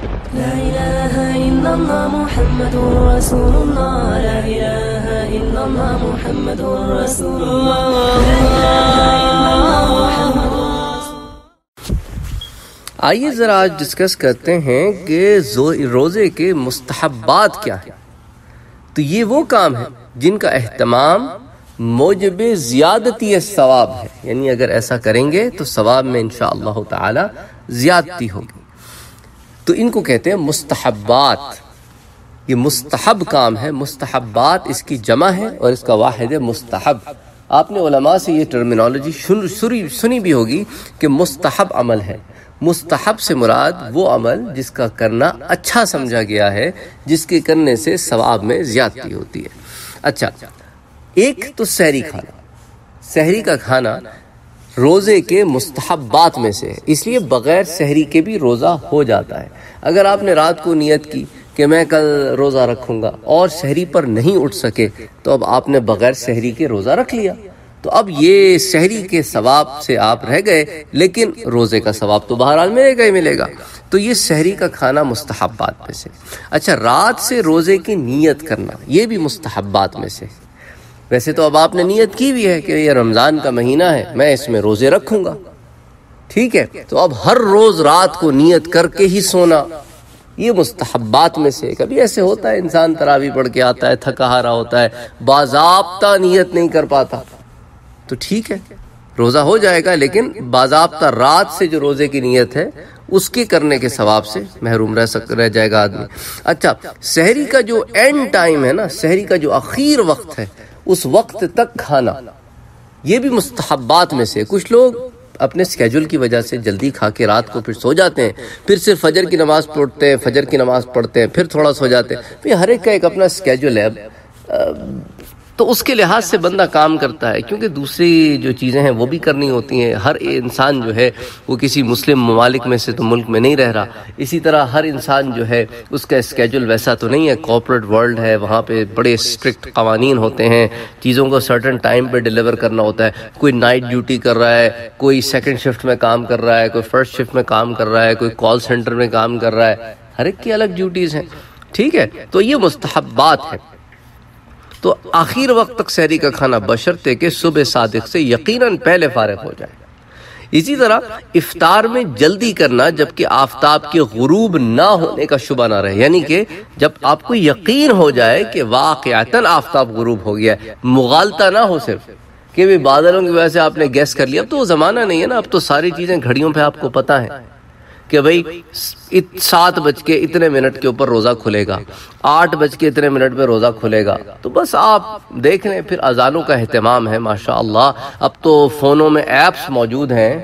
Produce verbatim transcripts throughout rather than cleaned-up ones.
لا إله إلا الله محمد رسول الله لا إله إلا الله محمد رسول الله لا إله إلا الله محمد آئیے ذرا آج ڈسکس کرتے ہیں کہ روزے کے مستحبات کیا ہیں۔ تو یہ وہ کام ہے جن کا اہتمام موجب زیادتی ثواب ہے، یعنی اگر ایسا کریں گے تو ثواب میں انشاءاللہ تعالی زیادتی ہوگی، تو ان کو کہتے ہیں مستحبات۔ یہ مستحب کام ہے، مستحبات اس کی جمع ہے اور اس کا واحد ہے مستحب۔ آپ نے علماء سے یہ ٹرمینالوجی سنی بھی ہوگی کہ مستحب عمل ہے۔ مستحب سے مراد وہ عمل جس کا کرنا اچھا سمجھا گیا ہے، جس کے کرنے سے ثواب میں زیادتی ہوتی ہے۔ اچھا، ایک تو سحری کھانا، سحری کا کھانا روزے کے مستحبات میں سے ہے، اس لیے بغیر سحری کے بھی روزہ ہو جاتا ہے۔ اگر آپ نے رات کو نیت کی کہ میں کل روزہ رکھوں گا اور سحری پر نہیں اٹھ سکے تو اب آپ نے بغیر سحری کے روزہ رکھ لیا، تو اب یہ سحری کے ثواب سے آپ رہ گئے، لیکن روزے کا ثواب تو بہرحال ملے گا ہی ملے گا۔ تو یہ سحری کا کھانا مستحبات میں سے۔ اچھا، رات سے روزے کی نیت کرنا یہ بھی مستحبات میں سے۔ ویسے تو اب آپ نے نیت کی بھی ہے کہ یہ رمضان کا مہینہ ہے، میں اس میں روزے رکھوں گا، ٹھیک ہے، تو اب ہر روز رات کو نیت کر کے ہی سونا یہ مستحبات میں سے۔ کبھی ایسے ہوتا ہے انسان تراویح پڑھ کے آتا ہے، تھکا ہارا ہوتا ہے، باضابطہ نیت نہیں کر پاتا، تو ٹھیک ہے روزہ ہو جائے گا، لیکن باضابطہ رات سے جو روزے کی نیت ہے اس کے کرنے کے ثواب سے محروم رہ سک رہ جائے گا آدمی۔ اچھا، سحری کا جو اینڈ ٹائم ہے نا، سحری کا جو اخیر وقت ہے، اس وقت تک کھانا یہ بھی مستحبات میں سے۔ کچھ لوگ اپنے سکیجول کی وجہ سے جلدی کھا کے رات کو پھر سو جاتے ہیں، پھر صرف فجر کی نماز پڑھتے ہیں، فجر کی نماز پڑھتے ہیں پھر تھوڑا سو جاتے ہیں۔ پھر ہر ایک کا ایک اپنا سکیجول ہے، تو اس کے لحاظ سے بندہ کام کرتا ہے، کیونکہ دوسری جو چیزیں ہیں وہ بھی کرنی ہوتی ہیں۔ ہر انسان جو ہے وہ کسی مسلم ممالک میں سے تو ملک میں نہیں رہ رہا، اسی طرح ہر انسان جو ہے اس کا اسکیجول ویسا تو نہیں ہے۔ کارپوریٹ ورلڈ ہے، وہاں پہ بڑے اسٹرکٹ قوانین ہوتے ہیں، چیزوں کو سرٹن ٹائم پہ ڈیلیور کرنا ہوتا ہے۔ کوئی نائٹ ڈیوٹی کر رہا ہے، کوئی سیکنڈ شفٹ میں کام کر رہا ہے، کوئی فرسٹ شفٹ میں کام کر رہا ہے، کوئی کال سینٹر میں کام کر رہا ہے، ہر ایک کی الگ ڈیوٹیز ہیں، ٹھیک ہے، تو یہ مستحبات ہیں۔ تو آخر وقت تک سحری کا کھانا بشرطے کہ صبح صادق سے یقیناً پہلے فارغ ہو جائے۔ اسی طرح افطار میں جلدی کرنا جبکہ آفتاب کے غروب نہ ہونے کا شبہ نہ رہے، یعنی کہ جب آپ کو یقین ہو جائے کہ واقعتاً آفتاب غروب ہو گیا ہے، مغالطہ نہ ہو صرف کہ بھی بادلوں کی وجہ سے آپ نے گیس کر لیا۔ اب تو وہ زمانہ نہیں ہے نا، اب تو ساری چیزیں گھڑیوں پہ آپ کو پتہ ہے کہ بھئی سات بج کے اتنے منٹ کے اوپر روزہ کھلے گا، آٹھ بج کے اتنے منٹ میں روزہ کھلے گا، تو بس آپ دیکھ لیں۔ پھر اذانوں کا اہتمام ہے ماشاءاللہ، اب تو فونوں میں ایپس موجود ہیں۔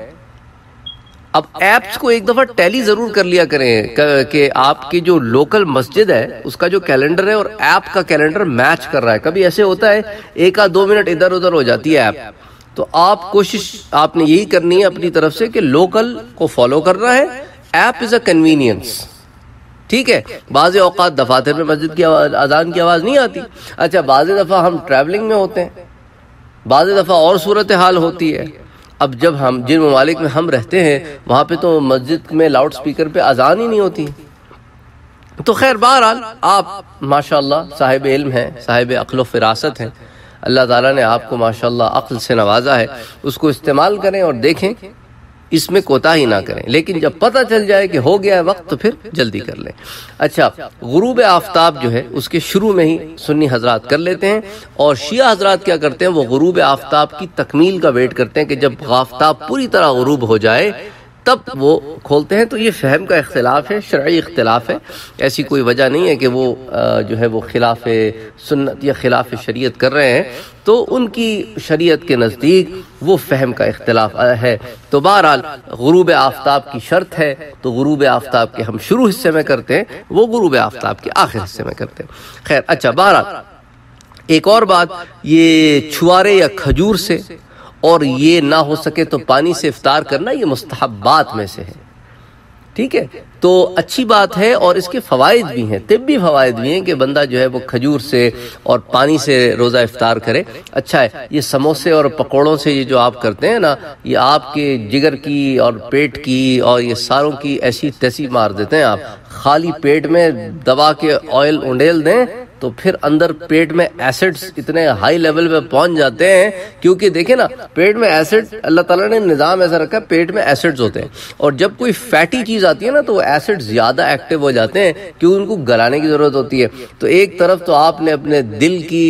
اب ایپس کو ایک دفعہ ٹیلی ضرور کر لیا کریں کہ آپ کی جو لوکل مسجد ہے اس کا جو کیلنڈر ہے اور ایپ کا کیلنڈر میچ کر رہا ہے۔ کبھی ایسے ہوتا ہے ایک آدھ دو منٹ ادھر ادھر ہو جاتی ہے ایپ، تو آپ کوشش آپ نے یہی کرنی ہے اپنی طرف سے کہ لوکل کو فالو کرنا ہے۔ ایپ از اے کنوینئنس، ٹھیک ہے۔ بعض اوقات دفاتر میں مسجد کی اذان کی آواز نہیں آتی۔ اچھا، بعض دفعہ ہم ٹریولنگ میں ہوتے ہیں، بعض دفعہ اور صورتحال ہوتی ہے۔ اب جب ہم جن ممالک میں ہم رہتے ہیں وہاں پہ تو مسجد میں لاؤڈ سپیکر پہ اذان ہی نہیں ہوتی، تو خیر بہرحال آپ ماشاءاللہ صاحب علم ہیں، صاحب عقل و فراست ہیں، اللہ تعالیٰ نے آپ کو ماشاءاللہ عقل سے نوازا ہے، اس کو استعمال کریں اور دیکھیں، اس میں کوتاہی نہ کریں، لیکن جب پتہ چل جائے کہ ہو گیا ہے وقت تو پھر جلدی کر لیں۔ اچھا، غروب آفتاب جو ہے اس کے شروع میں ہی سنی حضرات کر لیتے ہیں، اور شیعہ حضرات کیا کرتے ہیں، وہ غروب آفتاب کی تکمیل کا ویٹ کرتے ہیں کہ جب آفتاب پوری طرح غروب ہو جائے تب وہ کھولتے ہیں۔ تو یہ فہم کا اختلاف ہے، شرعی اختلاف ہے، ایسی کوئی وجہ نہیں ہے کہ وہ جو ہے وہ خلاف سنت یا خلاف شریعت کر رہے ہیں، تو ان کی شریعت کے نزدیک وہ فہم کا اختلاف ہے۔ تو بہرحال غروب آفتاب کی شرط ہے، تو غروب آفتاب کے ہم شروع حصے میں کرتے ہیں، وہ غروب آفتاب کے آخر حصے میں کرتے ہیں۔ خیر، اچھا، بہرحال ایک اور بات، یہ چھوارے یا کھجور سے اور یہ نہ ہو سکے تو پانی سے افطار کرنا، یہ مستحبات میں سے ہے، ٹھیک ہے، تو اچھی بات ہے، اور اس کے فوائد بھی ہیں، طبی فوائد بھی ہیں کہ بندہ جو ہے وہ کھجور سے اور پانی سے روزہ افطار کرے، اچھا ہے۔ یہ سموسے اور پکوڑوں سے یہ جو آپ کرتے ہیں نا، یہ آپ کے جگر کی اور پیٹ کی اور یہ ساروں کی ایسی تیسی مار دیتے ہیں۔ آپ خالی پیٹ میں دبا کے آئل انڈیل دیں تو پھر اندر پیٹ میں ایسڈز اتنے ہائی لیول پہ پہنچ جاتے ہیں، کیونکہ دیکھیں نا پیٹ میں ایسڈ اللہ تعالیٰ نے نظام ایسا رکھا ہے، پیٹ میں ایسڈز ہوتے ہیں، اور جب کوئی فیٹی چیز آتی ہے نا تو وہ ایسڈ زیادہ ایکٹیو ہو جاتے ہیں کیونکہ ان کو گلانے کی ضرورت ہوتی ہے۔ تو ایک طرف تو آپ نے اپنے دل کی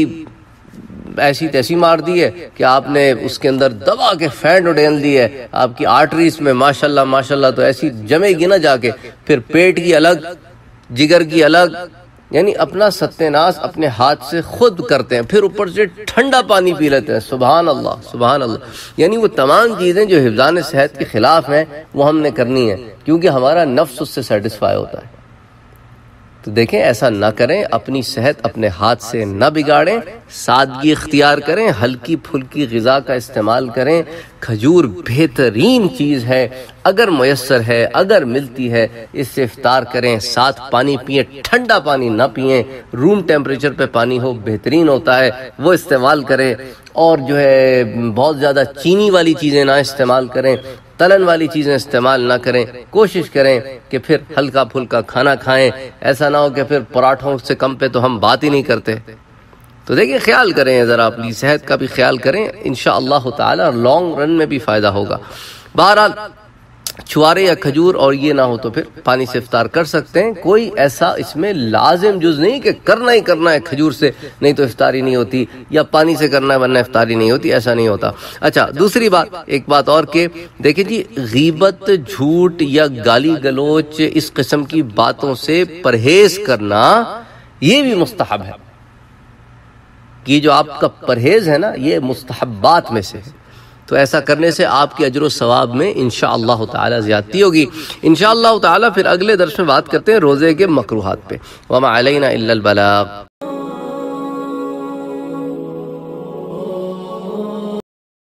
ایسی تیسی مار دی ہے کہ آپ نے اس کے اندر دبا کے فینٹ اڈیل دی ہے، آپ کی آرٹریز میں ماشاءاللہ ماشاءاللہ تو ایسی جمے گی نا جا کے، پھر پیٹ کی الگ، جگر کی الگ، یعنی اپنا ستیاناش اپنے ہاتھ سے خود کرتے ہیں، پھر اوپر سے ٹھنڈا پانی پی لیتے ہیں۔ سبحان اللہ سبحان اللہ، یعنی وہ تمام چیزیں جو حفظان صحت کے خلاف ہیں وہ ہم نے کرنی ہے، کیونکہ ہمارا نفس اس سے سیٹسفائی ہوتا ہے۔ تو دیکھیں ایسا نہ کریں، اپنی صحت اپنے ہاتھ سے نہ بگاڑیں، سادگی اختیار کریں، ہلکی پھلکی غذا کا استعمال کریں۔ کھجور بہترین چیز ہے، اگر میسر ہے، اگر ملتی ہے، اس سے افطار کریں، ساتھ پانی پئیں، ٹھنڈا پانی نہ پئیں، روم ٹیمپریچر پہ پانی ہو بہترین ہوتا ہے، وہ استعمال کریں، اور جو ہے بہت زیادہ چینی والی چیزیں نہ استعمال کریں، تلن والی چیزیں استعمال نہ کریں، کوشش کریں کہ پھر ہلکا پھلکا کھانا کھائیں، ایسا نہ ہو کہ پھر پراٹھوں سے کم پہ تو ہم بات ہی نہیں کرتے۔ تو دیکھیں خیال کریں ذرا، اپنی صحت کا بھی خیال کریں، انشاءاللہ تعالی لانگ رن میں بھی فائدہ ہوگا۔ بہرحال چھوارے یا کھجور اور یہ نہ ہو تو پھر پانی سے افطار کر سکتے ہیں، کوئی ایسا اس میں لازم جز نہیں کہ کرنا ہی کرنا ہے کھجور سے نہیں تو افطاری نہیں ہوتی، یا پانی سے کرنا ہے ورنہ افطاری نہیں ہوتی، ایسا نہیں ہوتا۔ اچھا دوسری بات، ایک بات اور کہ دیکھیں جی، غیبت، جھوٹ یا گالی گلوچ اس قسم کی باتوں سے پرہیز کرنا یہ بھی مستحب ہے، یہ جو آپ کا پرہیز ہے نا یہ مستحبات میں سے ہے، تو ایسا کرنے سے آپ کے اجر و ثواب میں انشاءاللہ تعالی زیادتی ہوگی۔ انشاءاللہ تعالی پھر اگلے درس میں بات کرتے ہیں روزے کے مکروہات پہ۔ وما علینا الا البلاغ۔